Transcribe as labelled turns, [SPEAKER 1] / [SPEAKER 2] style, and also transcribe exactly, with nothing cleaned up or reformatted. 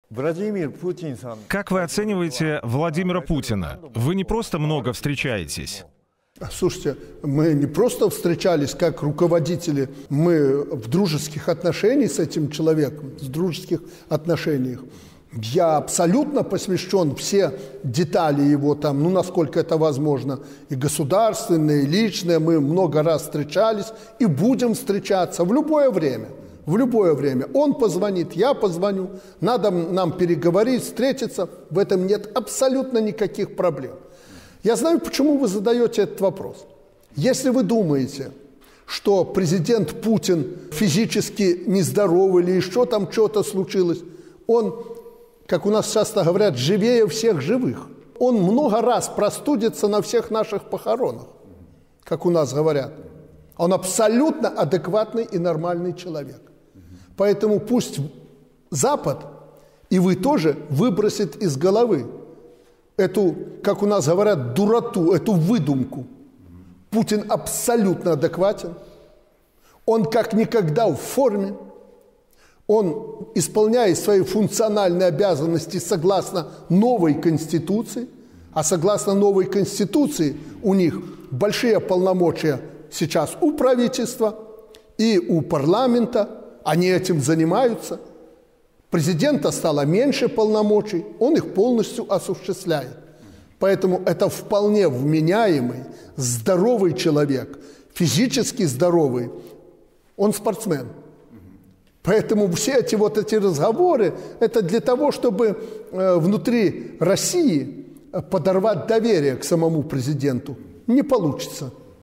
[SPEAKER 1] Владимир Путин.
[SPEAKER 2] Как вы оцениваете Владимира Путина? Вы не просто много встречаетесь.
[SPEAKER 3] Слушайте, мы не просто встречались как руководители, мы в дружеских отношениях с этим человеком, в дружеских отношениях. Я абсолютно посвящен все детали его там, ну, насколько это возможно, и государственные, и личные. Мы много раз встречались и будем встречаться в любое время. В любое время. Он позвонит, я позвоню. Надо нам переговорить, встретиться. В этом нет абсолютно никаких проблем. Я знаю, почему вы задаете этот вопрос. Если вы думаете, что президент Путин физически нездоровый или еще там что-то случилось, он, как у нас часто говорят, живее всех живых. Он много раз простудится на всех наших похоронах, как у нас говорят. Он абсолютно адекватный и нормальный человек. Поэтому пусть Запад, и вы тоже, выбросит из головы эту, как у нас говорят, дуроту, эту выдумку. Путин абсолютно адекватен. Он как никогда в форме. Он исполняет свои функциональные обязанности согласно новой Конституции. А согласно новой Конституции у них большие полномочия сейчас у правительства и у парламента. Они этим занимаются. Президента стало меньше полномочий, он их полностью осуществляет. Поэтому это вполне вменяемый, здоровый человек, физически здоровый. Он спортсмен. Поэтому все эти вот эти разговоры, это для того, чтобы э, внутри России подорвать доверие к самому президенту. Не получится.